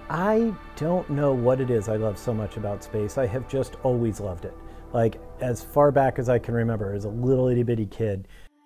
I don't know what it is I love so much about space. I have just always loved it. Like, as far back as I can remember, as a little itty bitty kid.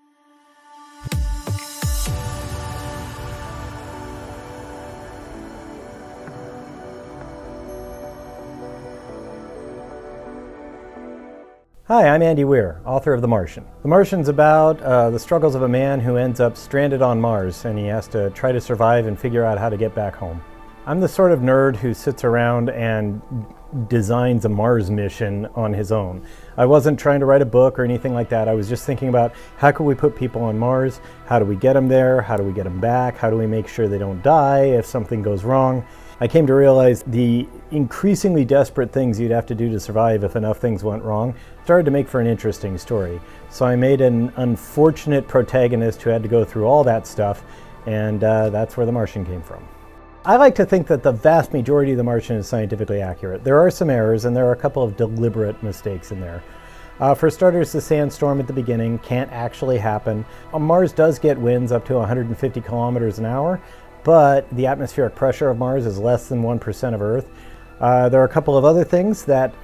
Hi, I'm Andy Weir, author of The Martian. The Martian's about the struggles of a man who ends up stranded on Mars, and he has to try to survive and figure out how to get back home. I'm the sort of nerd who sits around and designs a Mars mission on his own. I wasn't trying to write a book or anything like that. I was just thinking about how could we put people on Mars? How do we get them there? How do we get them back? How do we make sure they don't die if something goes wrong? I came to realize the increasingly desperate things you'd have to do to survive if enough things went wrong started to make for an interesting story. So I made an unfortunate protagonist who had to go through all that stuff, and that's where The Martian came from. I like to think that the vast majority of The Martian is scientifically accurate. There are some errors, and there are a couple of deliberate mistakes in there. For starters, the sandstorm at the beginning can't actually happen. Mars does get winds up to 150 kilometers an hour, but the atmospheric pressure of Mars is less than 1% of Earth. There are a couple of other things that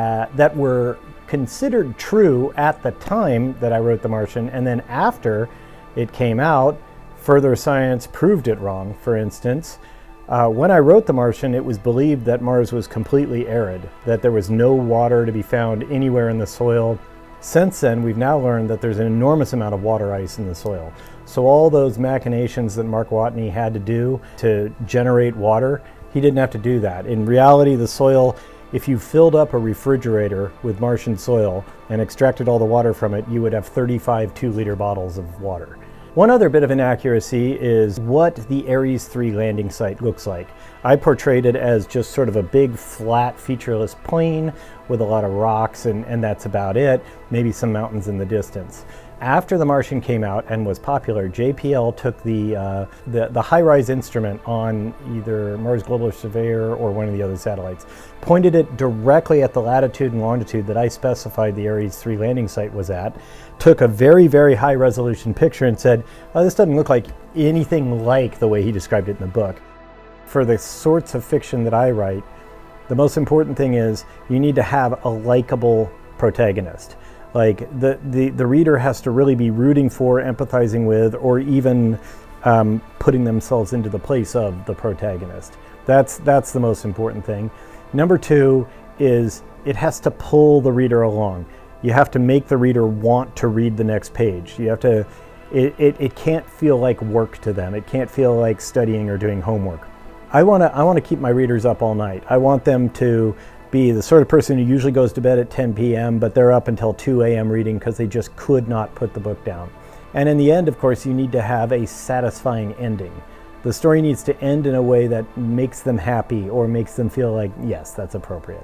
were considered true at the time that I wrote The Martian, and then after it came out, further science proved it wrong. For instance, when I wrote The Martian, it was believed that Mars was completely arid, that there was no water to be found anywhere in the soil. Since then, we've now learned that there's an enormous amount of water ice in the soil. So all those machinations that Mark Watney had to do to generate water, he didn't have to do that. In reality, the soil, if you filled up a refrigerator with Martian soil and extracted all the water from it, you would have 35 2-liter bottles of water. One other bit of inaccuracy is what the Ares 3 landing site looks like. I portrayed it as just sort of a big, flat, featureless plain with a lot of rocks, and that's about it, maybe some mountains in the distance. After The Martian came out and was popular, JPL took the high-rise instrument on either Mars Global Surveyor or one of the other satellites, pointed it directly at the latitude and longitude that I specified the Ares 3 landing site was at, took a very, very high-resolution picture and said, oh, this doesn't look like anything like the way he described it in the book. For the sorts of fiction that I write, the most important thing is you need to have a likable protagonist. Like the reader has to really be rooting for, empathizing with, or even putting themselves into the place of the protagonist. That's the most important thing. Number two is it has to pull the reader along. You have to make the reader want to read the next page. You have to, it can't feel like work to them. It can't feel like studying or doing homework. I want to keep my readers up all night. I want them to be the sort of person who usually goes to bed at 10 p.m., but they're up until 2 a.m. reading because they just could not put the book down. And in the end, of course, you need to have a satisfying ending. The story needs to end in a way that makes them happy or makes them feel like, yes, that's appropriate.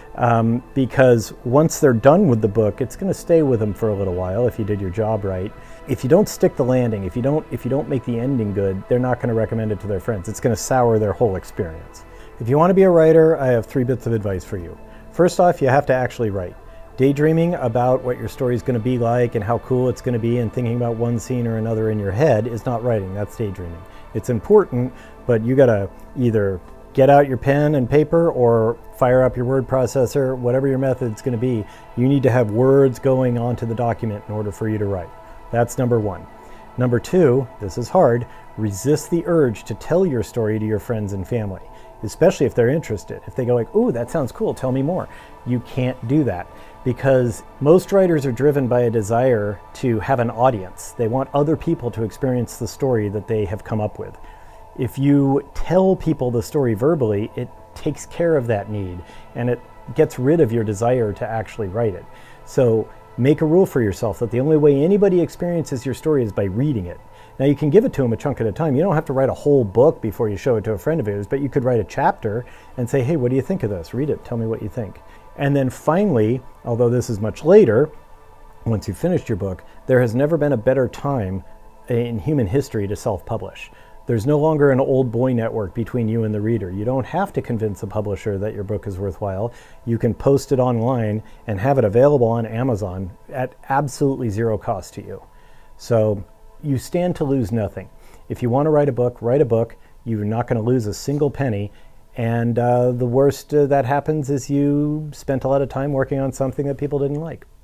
Because once they're done with the book, it's going to stay with them for a little while if you did your job right. If you don't stick the landing, if you don't make the ending good, they're not going to recommend it to their friends. It's going to sour their whole experience. If you want to be a writer, I have 3 bits of advice for you. First off, you have to actually write. Daydreaming about what your story is going to be like and how cool it's going to be and thinking about one scene or another in your head is not writing, that's daydreaming. It's important, but you got to either get out your pen and paper or fire up your word processor, whatever your method's going to be. You need to have words going onto the document in order for you to write. That's number one. Number two, this is hard, resist the urge to tell your story to your friends and family, especially if they're interested. If they go like, ooh, that sounds cool, tell me more. You can't do that because most writers are driven by a desire to have an audience. They want other people to experience the story that they have come up with. If you tell people the story verbally, it takes care of that need and it gets rid of your desire to actually write it. So make a rule for yourself that the only way anybody experiences your story is by reading it. Now you can give it to them a chunk at a time. You don't have to write a whole book before you show it to a friend of yours, but you could write a chapter and say, hey, what do you think of this? Read it, tell me what you think. And then finally, although this is much later, once you've finished your book, there has never been a better time in human history to self-publish. There's no longer an old boy network between you and the reader. You don't have to convince a publisher that your book is worthwhile. You can post it online and have it available on Amazon at absolutely zero cost to you. So you stand to lose nothing. If you want to write a book, you're not going to lose a single penny, And the worst that happens is you spent a lot of time working on something that people didn't like.